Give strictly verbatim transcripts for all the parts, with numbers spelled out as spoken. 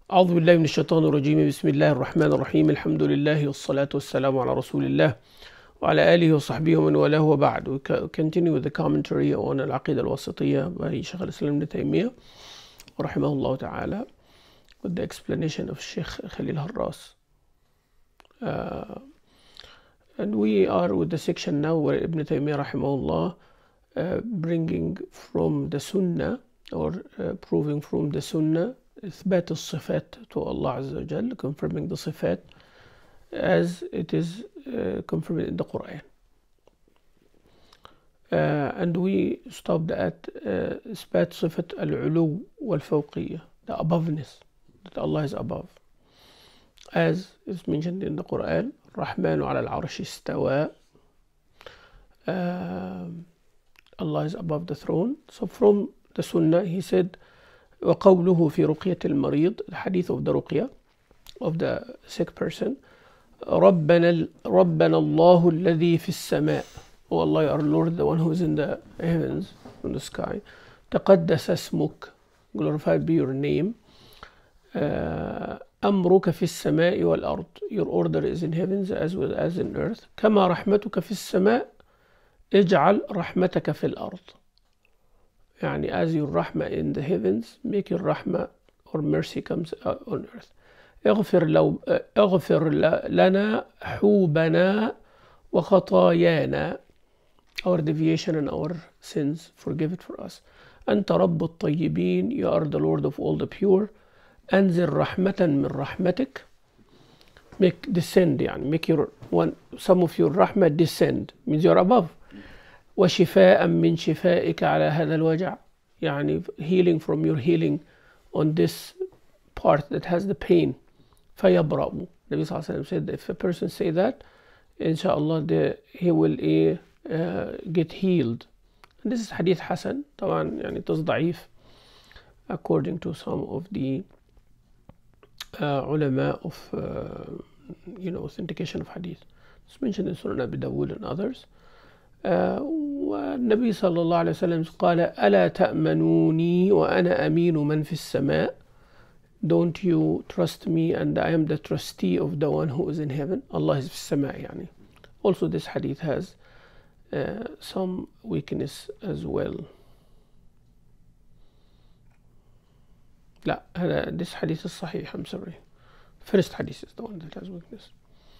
أعوذ بالله من الشيطان الرجيم. بسم الله الرحمن الرحيم. الحمد لله والصلاة والسلام على رسول الله وعلى آله وصحبه ومن والاه وبعد. We continue with the commentary on العقيدة الواسطية by شيخ الإسلام ابن تيمية رحمه الله تعالى with the explanation of Sheikh Khalil Harras. Uh, and we are with the section now where Ibn Taymiyyah rahimahullah uh, bringing from the Sunnah or uh, proving from the Sunnah إثبات الصفات to Allah عز وجل, confirming the صفات as it is uh, confirmed in the Quran. Uh, and we stopped at uh, إثبات صفة العلو والفوقية, the aboveness, that Allah is above. As is mentioned in the Quran, الرحمن على العرش استوى, uh, Allah is above the throne. So from the Sunnah he said, وقوله في رقية المريض, the hadith of the ruqya of the sick person, ربنا ربنا الله الذي في السماء, O Allah, our Lord, the one who is in the heavens, in the sky, تقدس اسمك, glorified be your name, uh, أمرك في السماء والأرض, your order is in heavens as well as in earth, كما رحمتك في السماء اجعل رحمتك في الأرض. يعني as your rahmah in the heavens, make your rahmah or mercy comes on earth. اغفر لو اغفر لنا حوبنا وخطايانا, our deviation and our sins, forgive it for us. أنت رب الطيبين, you are the Lord of all the pure. أنزل رحمة من رحمتك, make descend, يعني make your one some of your rahmah descend, means you're above. وشفاء من شفائك على هذا الوجع, يعني healing from your healing on this part that has the pain. فيبرأ. Nabi sallallahu alaihi wasallam said that if a person say that, inshallah the, he will uh, get healed. And this is hadith Hasan, طبعا يعني تصضعيف according to some of the uh, ulama of uh, you know authentication of hadith. It's mentioned in Sunan Abi Dawud and others. Uh, والنبي صلى الله عليه وسلم قال ألا تأمنوني وأنا أمين من في السماء, don't you trust me and I am the trustee of the one who is in heaven. Allah is في السماء يعني. Also this hadith has uh, some weakness as well. لا هذا this hadith is صحيح, I'm sorry. First hadith is the one that has weakness.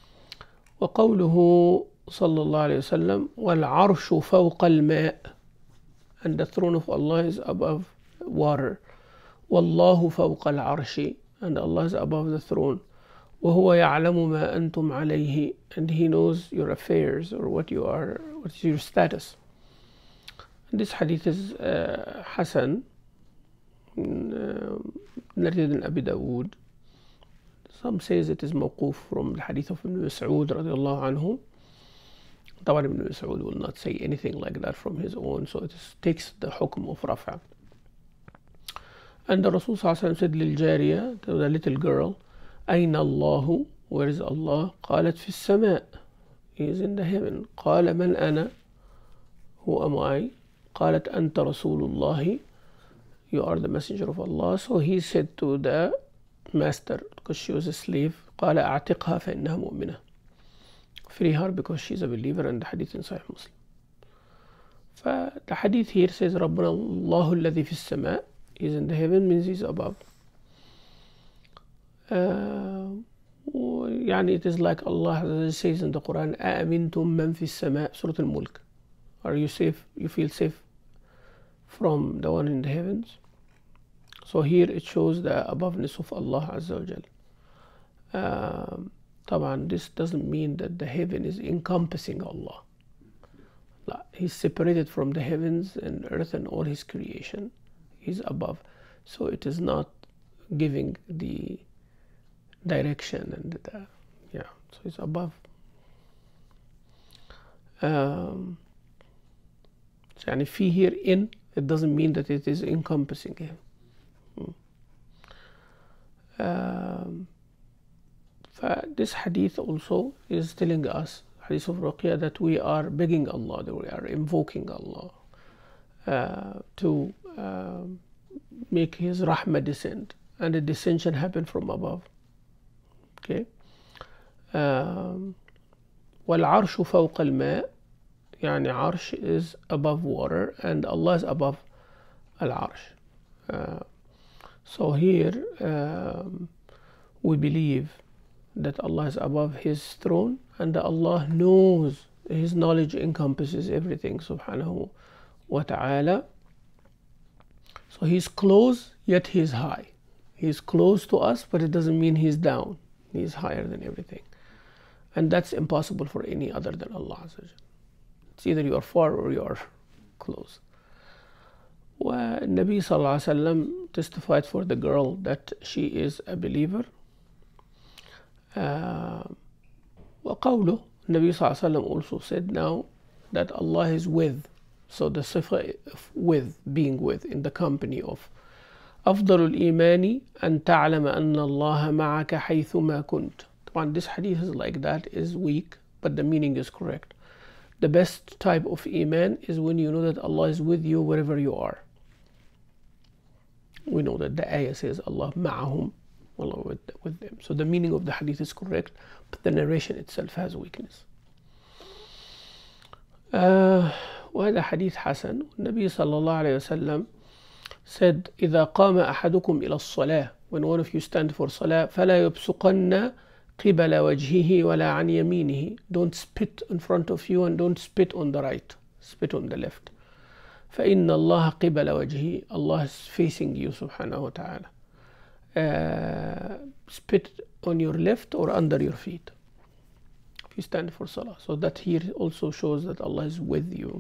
وقوله صلى الله عليه وسلم والعرش فوق الماء, and the throne of Allah is above water. والله فوق العرش, and Allah is above the throne. وهو يعلم ما أنتم عليه, and He knows your affairs or what you are, what is your status. And this hadith is uh, Hasan, uh, narrated in Abi Dawud. Some says it is موقوف from the hadith of Ibn Mas'ud رضي الله عنه. طبعا Ibn Mas'ud will not say anything like that from his own, so it is, takes the hukm of Rafa. And the Rasul صلى الله عليه وسلم said للجارية, to the little girl, أين الله, where is Allah? قالت في السماء, he is in the heaven. قال من أنا, who am I? قالت أنت رسول الله, you are the messenger of Allah. So he said to the master, because she was a slave, قال أعتقها فإنها مؤمنة, free her because she's a believer, and the hadith in Sahih Muslim. فالحديث hadith here says ربنا الله الذي في السماء, is in the heaven, means he's above. Uh, يعني it is like Allah says in the Quran, أأمنتم من في السماء, Surah Al-Mulk, are you safe, you feel safe from the one in the heavens? So here it shows the aboveness of Allah Azza wa Jal. Um, طبعا this doesn't mean that the heaven is encompassing Allah. He's separated from the heavens and earth and all his creation. He's above. So it is not giving the direction and the, yeah, so it's above. Um, so يعني في here in, it doesn't mean that it is encompassing him. Um, this hadith also is telling us, hadith of Ruqya, that we are begging Allah, that we are invoking Allah uh, to uh, make His rahmah descend. and the descension happened from above. Okay. Um, والعرش فوق الماء, يعني عرش is above water and Allah is above al-arsh. Uh, so here um, we believe that Allah is above His throne, and that Allah knows, His knowledge encompasses everything, subhanahu wa ta'ala. So He's close, yet He's high. He's close to us, but it doesn't mean He's down. He's higher than everything. And that's impossible for any other than Allah. It's either you are far or you are close. والنبي صلى الله عليه وسلم testified for the girl that she is a believer. Uh, وقوله, النبي صلى الله عليه وسلم also said now that Allah is with. So the sifa of with, being with, in the company of. أفضل الإيمان أن تعلم أن الله معك حيثما كنت. طبعا this hadith is like that is weak, but the meaning is correct. The best type of iman is when you know that Allah is with you wherever you are. We know that the ayah says Allah ma'ahum, Allah with, with them. So the meaning of the hadith is correct, but the narration itself has weakness. Uh, وهذا حديث حسن. النبي صلى الله عليه وسلم said إذا قام أحدكم إلى الصلاة, when one of you stand for salah, فلا يبصقن قبل وجهه ولا عن يمينه. Don't spit in front of you and don't spit on the right, spit on the left. فإن الله قبل وجهه, Allah is facing you subhanahu wa ta'ala. Uh, spit on your left or under your feet if you stand for salah. So that here also shows that Allah is with you.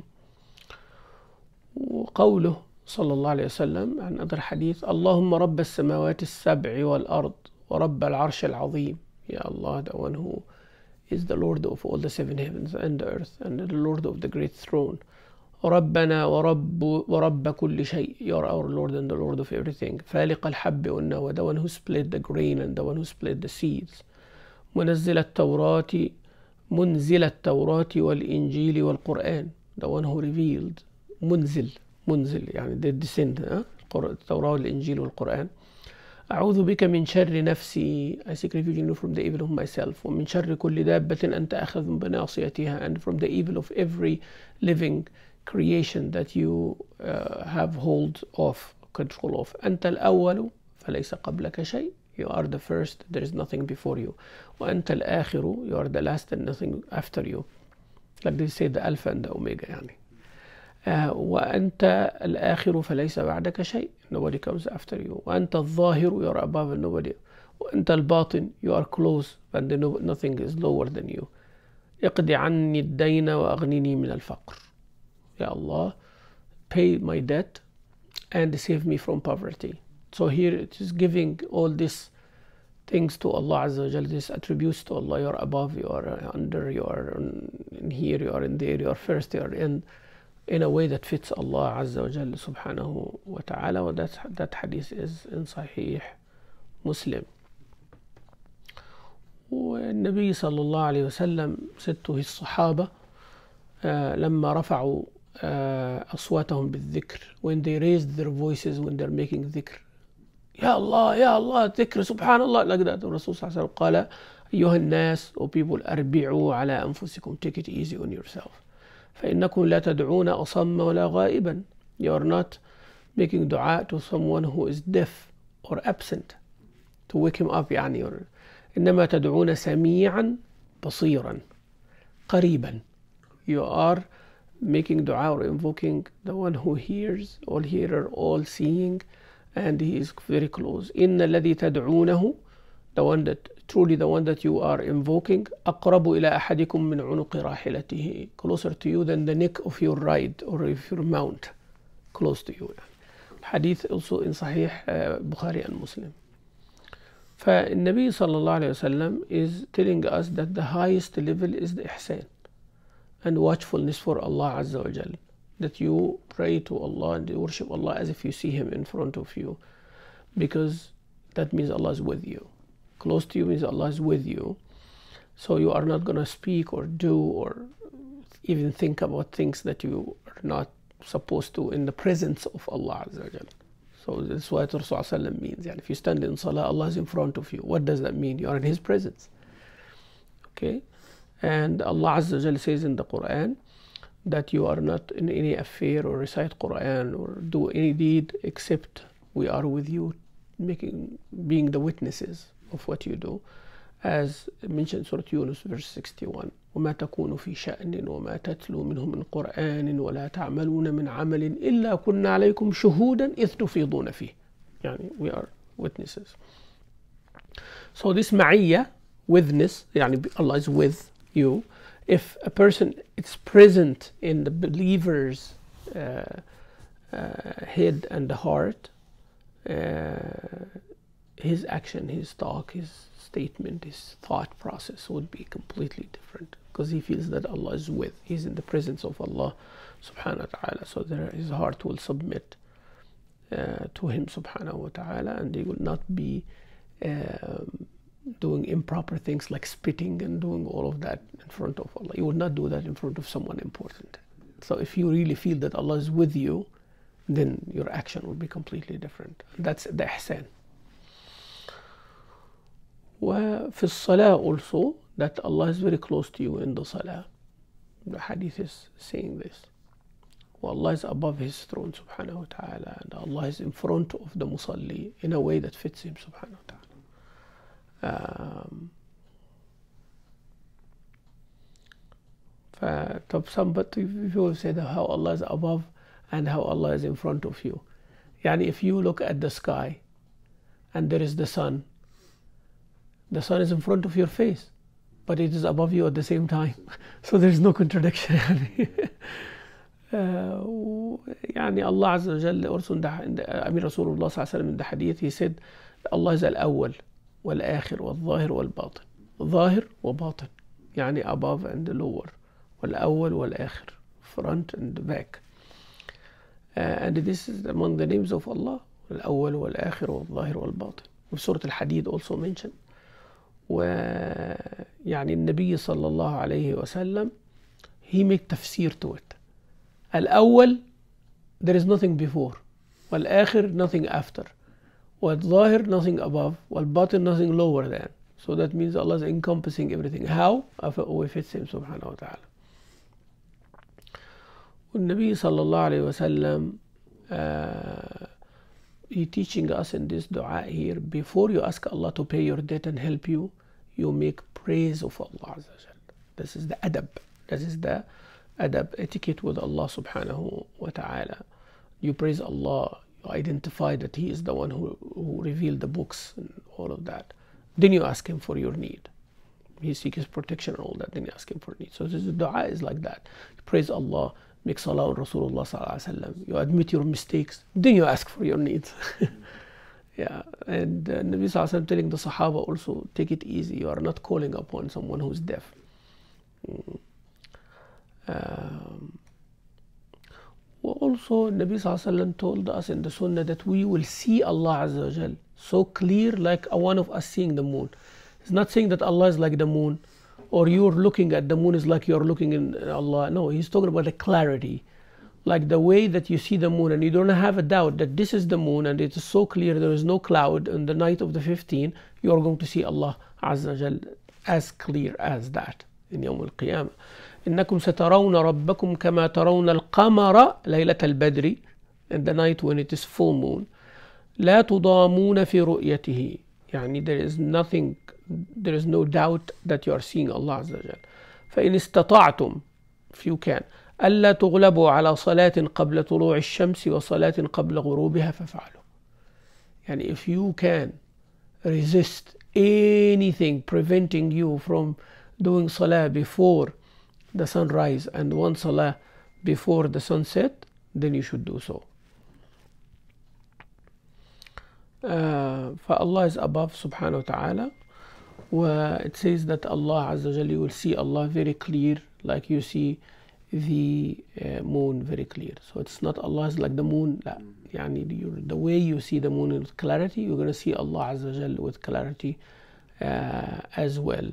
وقوله صلى الله عليه وسلم, another hadith, اللهم رب السماوات السبع والأرض ورب العرش العظيم. Ya Allah, the one who is the Lord of all the seven heavens and the earth, and the Lord of the great throne. ربنا ورب ورب كل شيء. You are our Lord and the Lord of everything. فالق الحب والنوى, the one who split the grain and the one who split the seeds. منزل التوراة منزل التوراة والإنجيل والقرآن, the one who revealed. منزل منزل يعني they descend, التوراة والإنجيل والقرآن. أعوذ بك من شر نفسي, I seek refuge in you from the evil of myself. ومن شر كل دابة أنت أخذ بناصيتها, and from the evil of every living creation that you uh, have hold of, control of. أنت الأول فليس قبلك شيء, you are the first, there is nothing before you. وأنت الآخر, you are the last and nothing after you. Like they say the Alpha and the Omega يعني. Uh, وأنت الآخر فليس بعدك شيء, nobody comes after you. وأنت الظاهر, you are above and nobody. وأنت الباطن, you are close and no, nothing is lower than you. اقضي عني الدين وأغنني من الفقر. Ya Allah, pay my debt and save me from poverty. So here it is giving all these things to Allah Azza wa Jalla, these attributes to Allah. You are above, you are under, you are in here, you are in there, you are first, you are in. in a way that fits Allah Azza wa Jalla subhanahu wa ta'ala. Well, that, that hadith is in Sahih Muslim. والنبي صلى الله عليه وسلم said to his Sahaba uh, لما رفعوا uh, أصواتهم بالذكر, when they raised their voices when they're making dhikr, Ya Allah, Ya Allah, dhikr, subhanallah, like that. The Rasul صلى الله عليه وسلم قال أيها الناس, O people, أربعوا على أنفسكم, take it easy on yourself. فإنكم لا تدعون أصم ولا غائبا. You are not making dua to someone who is deaf or absent to wake him up يعني. إنما تدعون سميعا بصيرا قريبا. You are making dua or invoking the one who hears, all hearer, all seeing, and he is very close. إن الذي تدعونه, the one that truly the one that you are invoking, أقرب إلى أحدكم من عنق راحلته, closer to you than the neck of your ride or if your mount, close to you. Hadith also in Sahih uh, Bukhari and Muslim. فالنبي صلى الله عليه وسلم is telling us that the highest level is the ihsan and watchfulness for Allah Azza wa Jal, that you pray to Allah and you worship Allah as if you see Him in front of you, because that means Allah is with you. Close to you means Allah is with you. So you are not going to speak or do or even think about things that you are not supposed to in the presence of Allah Azza wa Jal. So that's what Rasulullah means. Yani if you stand in salah, Allah is in front of you. What does that mean? You are in His presence. Okay? And Allah Azza wa Jalla says in the Quran that you are not in any affair or recite Quran or do any deed except we are with you, making being the witnesses of what you do. As mentioned in Surah Yunus verse sixty-one, وَمَا تَكُونُ فِي شَأْنٍ وَمَا تَتْلُو مِنْهُ مِنْ قُرْآنٍ وَلَا تَعْمَلُونَ مِنْ عَمَلٍ إِلَّا كُنَّا عَلَيْكُمْ شُهُودًا إِذْ تُفِيضُونَ فِيهِ. Yani we are witnesses. So this ma'iyya, witness, yani Allah is with you. If a person is present in the believer's uh, uh, head and the heart, uh, his action, his talk, his statement, his thought process would be completely different, because he feels that Allah is with, he's in the presence of Allah subhanahu wa ta'ala. So there, his heart will submit uh, to him subhanahu wa ta'ala, and he will not be um, doing improper things like spitting and doing all of that in front of Allah. You would not do that in front of someone important. So if you really feel that Allah is with you, then your action will be completely different. That's the ihsan. وفي الصلاة also, that Allah is very close to you in the salah. The hadith is saying this. Allah is above His throne subhanahu wa ta'ala, and Allah is in front of the musalli in a way that fits Him subhanahu wa ta'ala. Um, طب somebody people say that how Allah is above and how Allah is in front of you. Yani if you look at the sky and there is the sun, the sun is in front of your face, but it is above you at the same time. So there is no contradiction. يعني Allah Azza wa Jalla also in the Amir Rasulullah sallallahu alaihi wasallam in the hadith, he said Allah is al-awwal wal-akhir wal-zahir wal-batin. Zahir wa batin, يعني above and lower, wal-awwal wal-akhir, front and back. Uh, and this is among the names of Allah, al-awwal wal-akhir wal-zahir wal-batin. Surah Al-Hadid also mentioned. ويعني النبي صلى الله عليه وسلم, he make تفسير to it. الأول, there is nothing before, والآخر, nothing after, والظاهر, nothing above, والباطن, nothing lower than. So that means Allah is encompassing everything. How? With Him subhanahu wa ta'ala. والنبي صلى الله عليه وسلم, uh, he teaching us in this dua here, before you ask Allah to pay your debt and help you, you make praise of Allah Azza wa Jalla. This is the adab. This is the adab, etiquette with Allah subhanahu wa ta'ala. You praise Allah, you identify that He is the one who, who revealed the books and all of that. Then you ask Him for your need. He seeks His protection and all that, then you ask Him for need. So this dua is like that. You praise Allah, make salah on Rasulullah sallallahu alaihi wasallam, you admit your mistakes, then you ask for your needs. Yeah, and uh, Nabi sallallahu alaihi wasallam telling the Sahaba also, take it easy, you are not calling upon someone who's deaf. Mm. Um, also, Nabi sallallahu alaihi wasallam told us in the Sunnah that we will see Allah Azza wa Jal so clear, like one of us seeing the moon. It's not saying that Allah is like the moon, or you're looking at the moon is like you're looking in Allah. No, He's talking about the clarity, like the way that you see the moon and you don't have a doubt that this is the moon and it is so clear, there is no cloud on the night of the fifteenth, you are going to see Allah Azza wa Jal as clear as that in Yawm al-Qiyamah. إنكم سترون ربكم كما ترون القمر ليلة البدر, in the night when it is full moon. لا تضامون في رؤيته, يعني there is nothing, there is no doubt that you are seeing Allah Azza wa Jal. فإن استطعتم, if you can, ألا تغلبوا على صلاة قبل طلوع الشمس وصلاة قبل غروبها فافعلوا. يعني if you can resist anything preventing you from doing salah before the sunrise and one salah before the sunset, then you should do so. Uh, Allah is above subhanahu wa ta'ala. Well, it says that Allah Azza wa Jalla, you will see Allah very clear, like you see the uh, moon very clear. So it's not Allah is like the moon. La. Yani the way you see the moon with clarity, you're going to see Allah Azza wa Jalla with clarity uh, as well.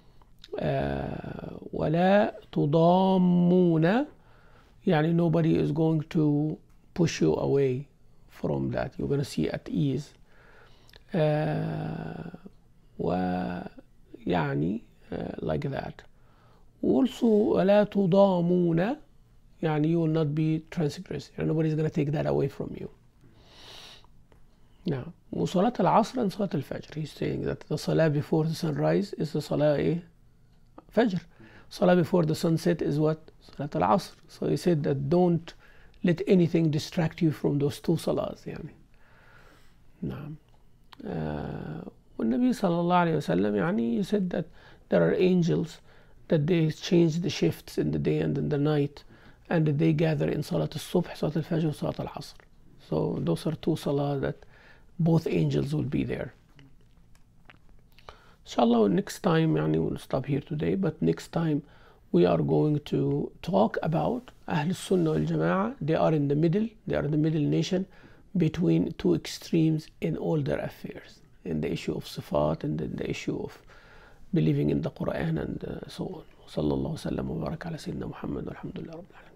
ولا تضامون, يعني nobody is going to push you away from that. You're going to see at ease. uh, ويعني uh, like that. Also ولا تضامون, يعني you will not be transgressing, and nobody's going to take that away from you. نعم. وصلاة العصر and صلاة الفجر, he's saying that the salah before the sunrise is the salah إيه؟ فجر. Salah before the sunset is what? صلاة العصر. So he said that don't let anything distract you from those two salahs يعني. نعم. uh, والنبي صلى الله عليه وسلم يعني he said that there are angels that they change the shifts in the day and in the night, and that they gather in صلاة الصبح, صلاة الفجر, وصلاة العصر. So those are two salah that both angels will be there. Inshallah, next time, yani we'll stop here today, but next time we are going to talk about Ahl Sunnah wal Jama'ah. They are in the middle, they are the middle nation between two extremes in all their affairs, in the issue of Sifat and in the issue of believing in the Quran and uh, so on. Sallallahu alaihi wa sallam wa baraka ala Sayyidina Muhammad walhamdulillah rabbil alamin.